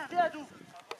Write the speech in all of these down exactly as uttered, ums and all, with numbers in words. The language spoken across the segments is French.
Restez à dos.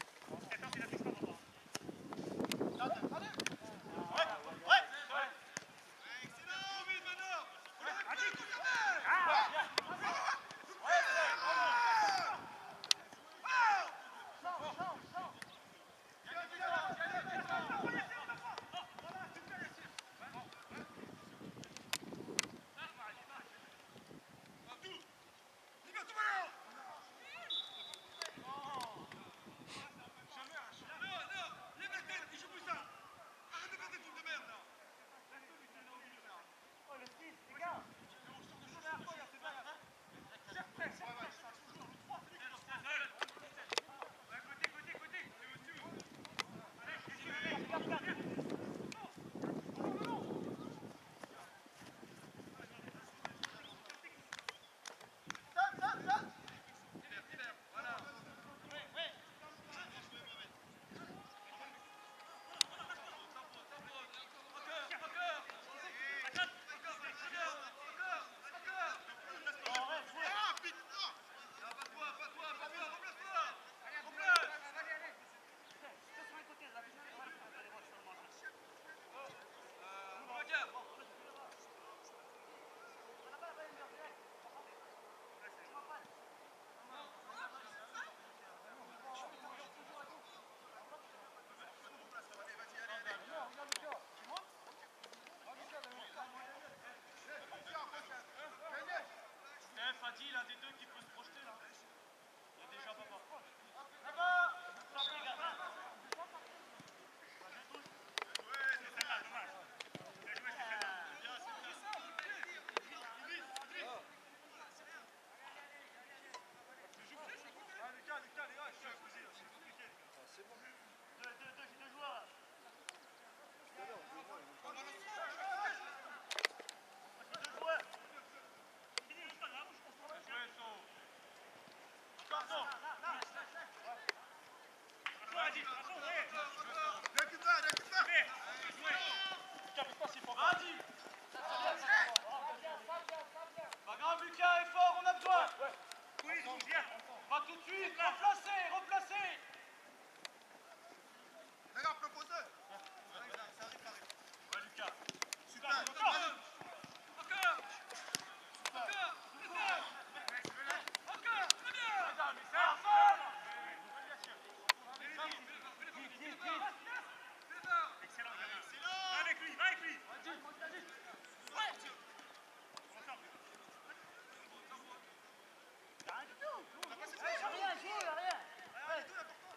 Fadi, l'un des deux qui peut se projeter là. Il y a déjà papa. Là-bas. Ouais, c'est celle-là, dommage. Bien joué, c'est celle-là. Bien, c'est bien. Lucas, Lucas, les gars, je suis à poser, c'est compliqué. C'est bon. Deux, deux, deux, j'ai deux joueurs là. Deux joueurs. Pas grave Lucas, est fort, on a besoin. Va tout de suite, replacez, replacez. Regarde, propose. Ça arrive, ça arrive. Ouais Lucas. Super. Encore. Encore. Encore. Encore. Excellent, va avec lui, va avec lui. Rien, joue, rien.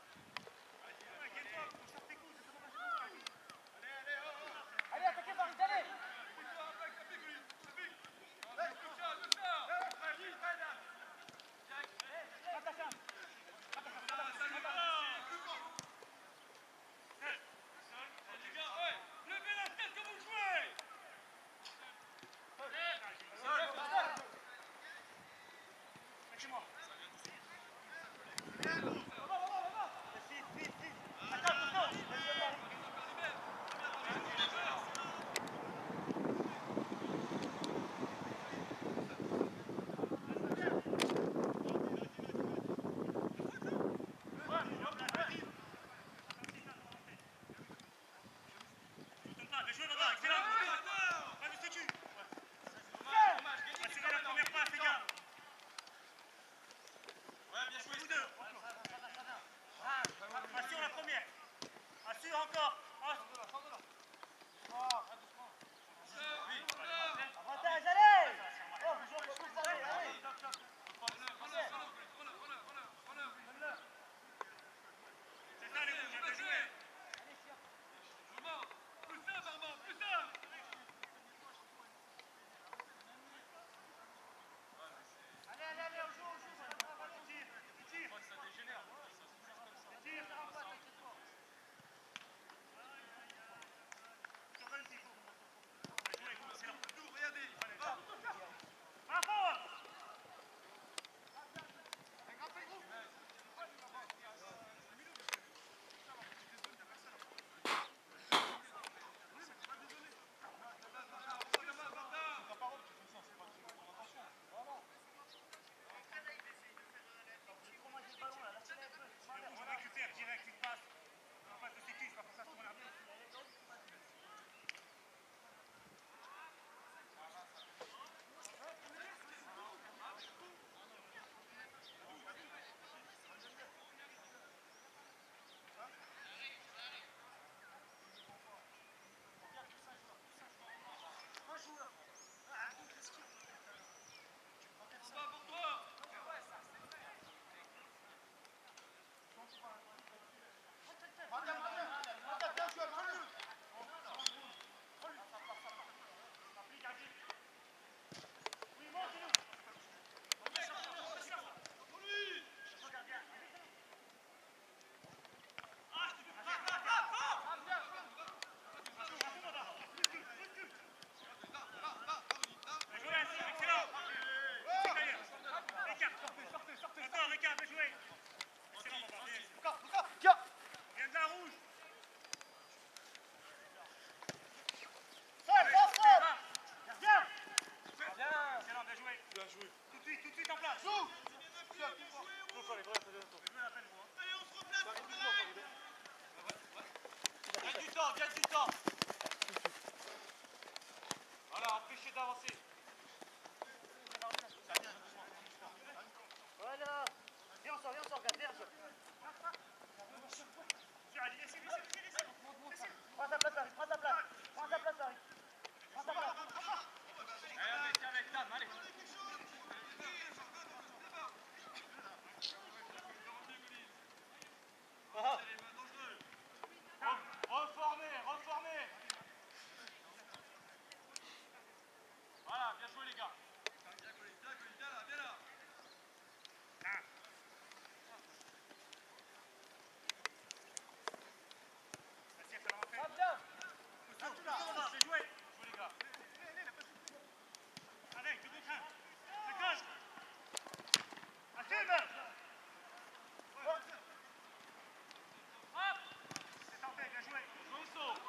Ricard, bien joué. Excellent, papa. Lucas, Lucas. Tiens. Viens de la rouge. Sol, sol, sol. Viens. Bien. Excellent, bien joué. Bien joué. Tout de suite, tout de suite en place. Joue. Jouez la peine, vous. Allez, on se replace. Gagne du temps, gagne du temps. Voilà, empêchez d'avancer. Voilà. Viens, on sort, viens, on sort, viens, on sort. Allez, laissez, laissez, laissez, laissez. Prends ta place, Harry, prends ta place. Prends ta place, Harry. Prends ta place. Allez, avec, avec, Dan, allez. Ah. Reformez, reformez. Voilà, bien joué les gars. Ah, bien. Bien joué. Jouez les gars. Allez, tu bouges un. Dégage. Assume. Hop. C'est tenté, bien joué. Jouez le saut.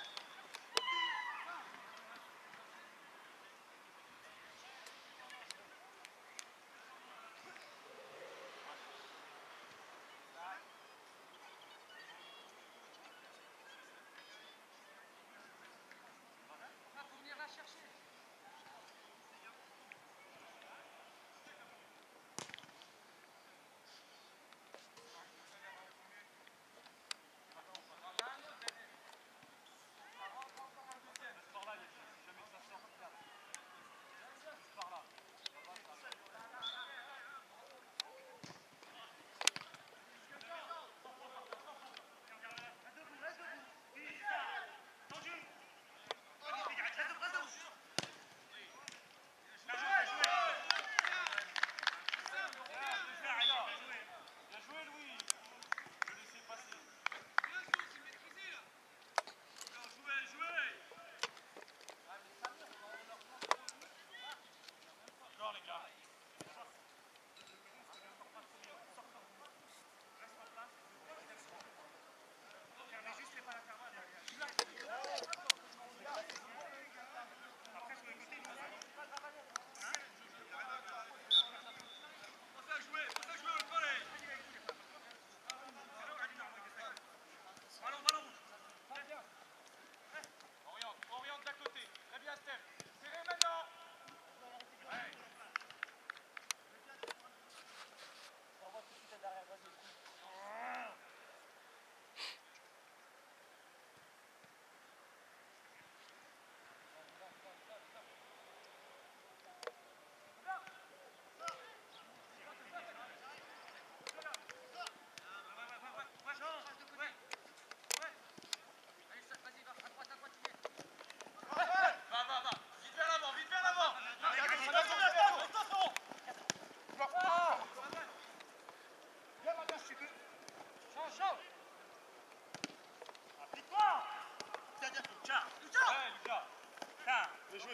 Bien joué.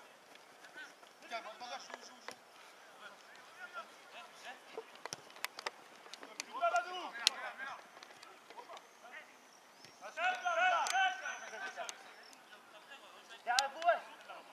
Tiens, bandage, joue, joue, joue. Derrière vous, ouais.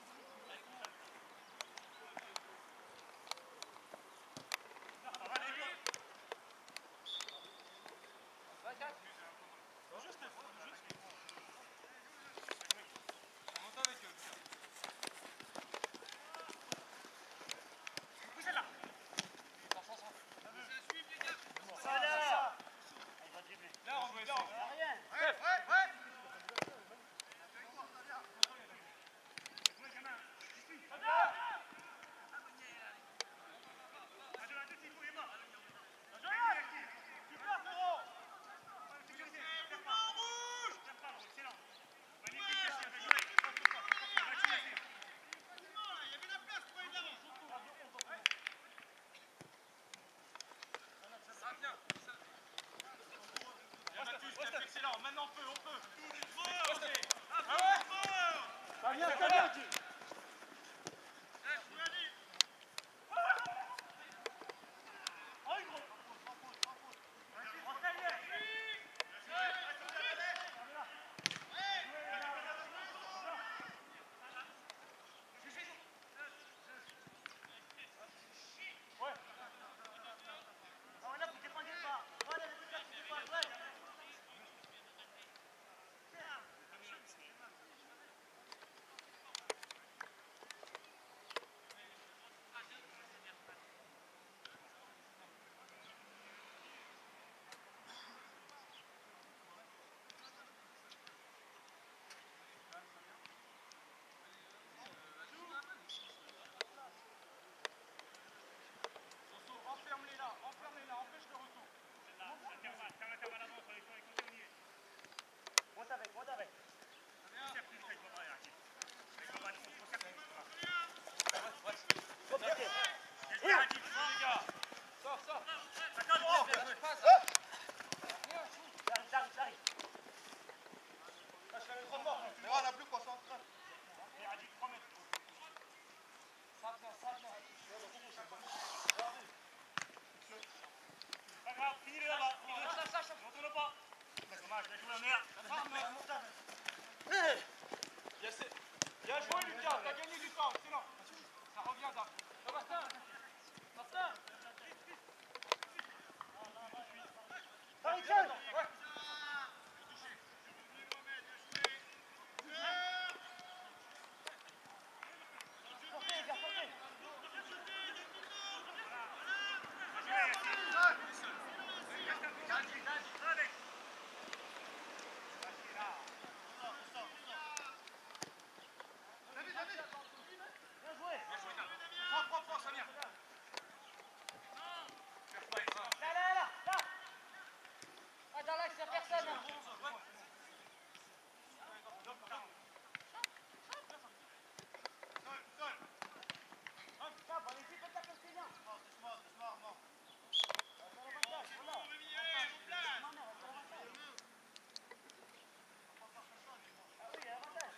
Excellent, maintenant on peut, on peut. Ça vient, ça vient. Oh, une grosse. Dommage, bien joué en air. Bien joué Lucas, t'as gagné du temps, excellent. Ça revient là. Martin, Martin. Harrison. Portez, les gars, portez. Bien joué. Prends, prends, prends, Samir. Là, là, là, là. Ah, dans l'axe, il n'y a personne. Hein. Tiens, bon, allez-y, faites la Castillan. Doucement, doucement, doucement. Ah oui, il y a l'avantage.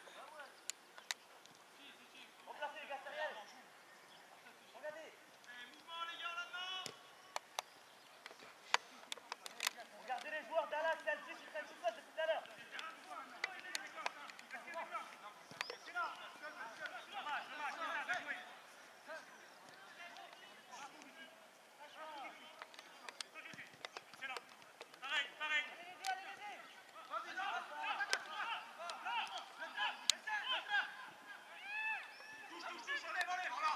Remplacez les gars, derrière. Regardez. Regardez les joueurs d'Alain, c'est un petit, c'est un petit depuis tout à l'heure. Pareil, pareil. Touche, touche, touche, enlève, enlève, voilà.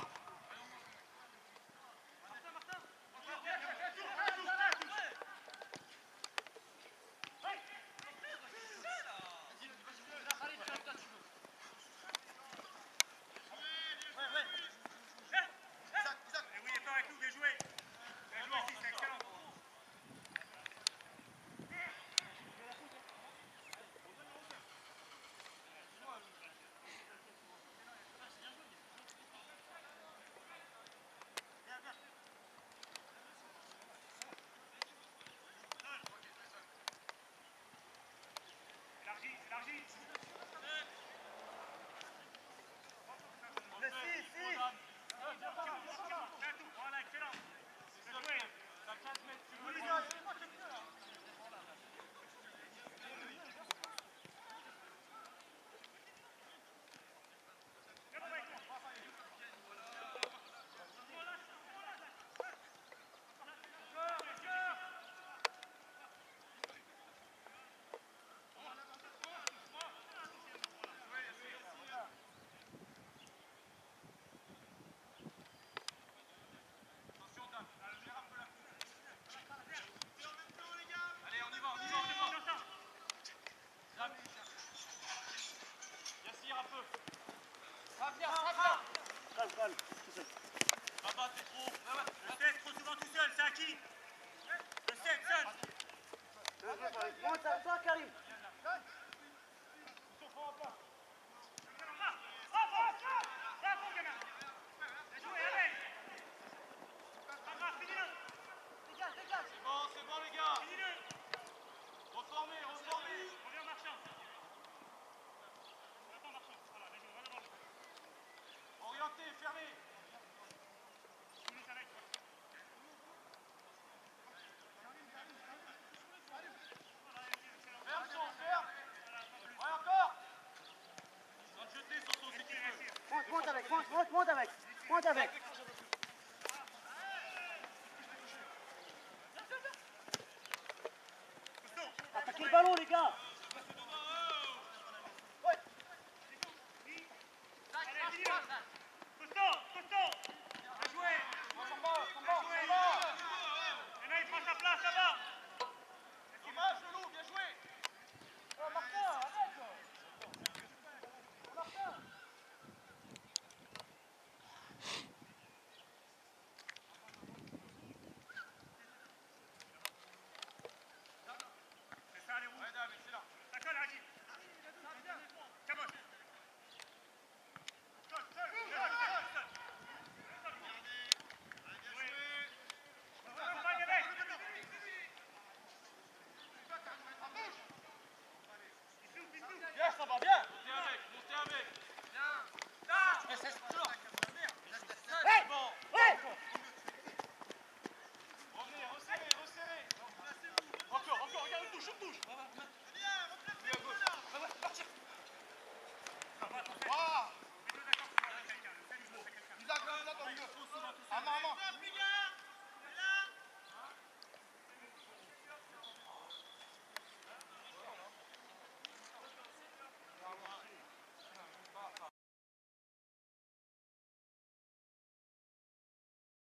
Isaac, Isaac. Et oui, il est pas avec nous, bien joué. Bien joué ici, c'est excellent. Élargi, élargi. Le six, six. C'est un tout, voilà, excellent. Bien joué. Allez, on y va, on y va, on y va. Yassir un peu. Ça vient, ça vient. Calme, calme. Tout seul. Là-bas, t'es trop. Le sept, trop souvent tout seul, c'est à qui? Le sept, seul. Bien joué, Farid. Monte à toi, Karim. Bravo, gamin. Bien joué, allez. Pas grave, finis-le. Dégage, dégage. C'est bon, c'est bon, les gars. Finis-le. Reformez, reformez. Reviens, Marchand. Attends, Marchand. Voilà, bien joué, va devant. Orientez, fermez. Finis avec. Ferme son, ferme. Ouais, encore. Va te jeter sur son si tu veux. Monte, monte avec, monte, monte, monte avec. Monte avec. Attaquez le ballon, les gars. Costaud, costaud. Bien joué. Ça va, ça va, Bien joué. ça va. Et là, il prend sa place là-bas. Dommage, le loup, bien joué. Oh, Martin, arrête. Martin. C'est ça, les roues. Ouais, dame, excellent. Ça colle, Agile. Caboche. Colle, colle, colle, colle, colle. Joué. Compagne avec. gars.